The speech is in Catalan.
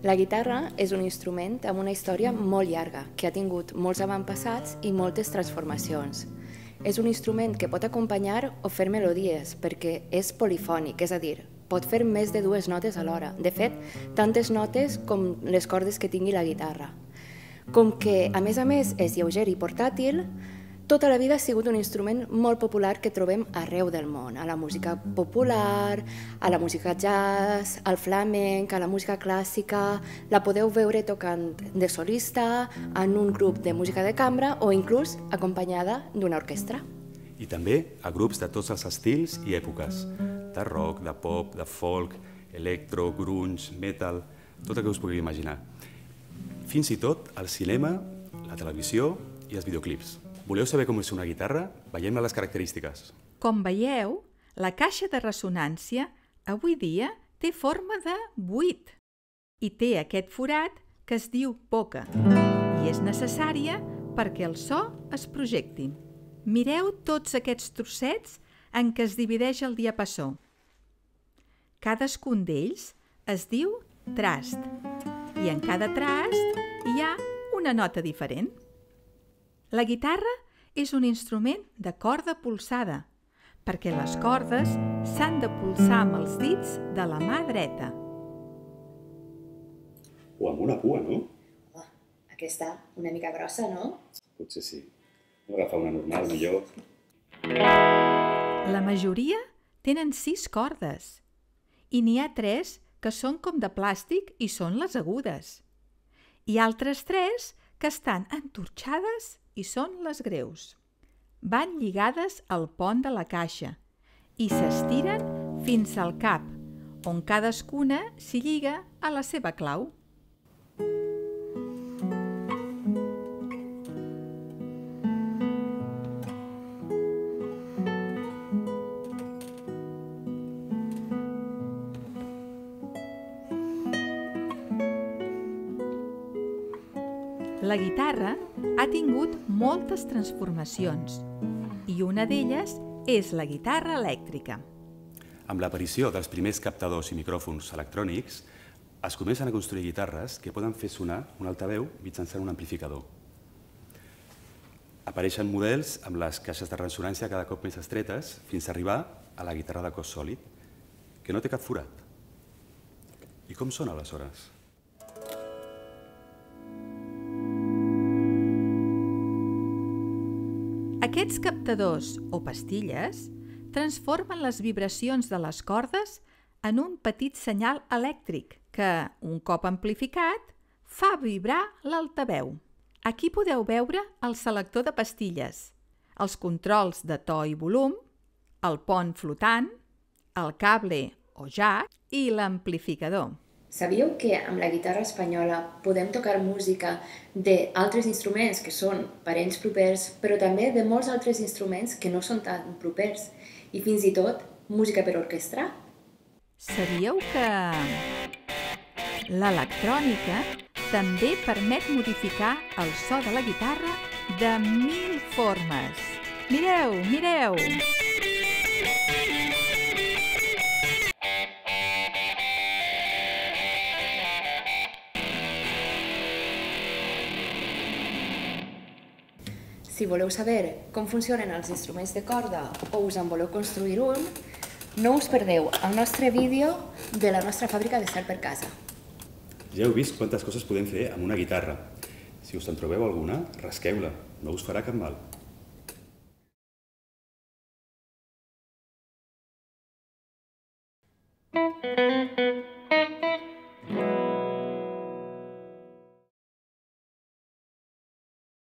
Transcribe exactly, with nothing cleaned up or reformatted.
La guitarra és un instrument amb una història molt llarga, que ha tingut molts avantpassats i moltes transformacions. És un instrument que pot acompanyar o fer melodies, perquè és polifònic, és a dir, pot fer més de dues notes alhora. De fet, tantes notes com les cordes que tingui la guitarra. Com que, a més a més, és lleuger i portàtil, tota la vida ha sigut un instrument molt popular que trobem arreu del món, a la música popular, a la música jazz, al flamenc, a la música clàssica. La podeu veure tocant de solista, en un grup de música de cambra o inclús acompanyada d'una orquestra. I també a grups de tots els estils i èpoques, de rock, de pop, de folk, electro, grunge, metal, tot el que us pugui imaginar. Fins i tot al cinema, la televisió i els videoclips. Voleu saber com és una guitarra? Veiem-ne les característiques. Com veieu, la caixa de ressonància avui dia té forma de buit i té aquest forat que es diu boca i és necessària perquè el so es projecti. Mireu tots aquests trossets en què es divideix el diapasó. Cadascun d'ells es diu trast i en cada trast hi ha una nota diferent. La guitarra és un instrument de corda polsada, perquè les cordes s'han de polsar amb els dits de la mà dreta. O amb una cua, no? Oh, aquesta una mica grossa, no? Potser sí. No agafar una normal, millor. La majoria tenen sis cordes i n'hi ha tres que són com de plàstic i són les agudes. I altres tres que estan entorxades i són les greus. Van lligades al pont de la caixa i s'estiren fins al cap, on cadascuna s'hi lliga a la seva clau. La guitarra ha tingut moltes transformacions i una d'elles és la guitarra elèctrica. Amb l'aparició dels primers captadors i micròfons electrònics, es comencen a construir guitarres que poden fer sonar un altaveu mitjançant un amplificador. Apareixen models amb les caixes de ressonància cada cop més estretes fins a arribar a la guitarra de cos sòlid, que no té cap forat. I com sona aleshores? Aquests captadors o pastilles transformen les vibracions de les cordes en un petit senyal elèctric que, un cop amplificat, fa vibrar l'altaveu. Aquí podeu veure el selector de pastilles, els controls de to i volum, el pont flotant, el cable o jack i l'amplificador. Sabíeu que amb la guitarra espanyola podem tocar música d'altres instruments que són parents propers, però també de molts altres instruments que no són tan propers, i fins i tot música per orquestra? Sabíeu que l'electrònica també permet modificar el so de la guitarra de mil formes? Mireu, mireu! Si voleu saber com funcionen els instruments de corda o us en voleu construir un, no us perdeu el nostre vídeo de la nostra fàbrica de Sal per casa. Ja heu vist quantes coses podem fer amb una guitarra. Si us en trobeu alguna, rasqueu-la, no us farà cap mal. Thank you.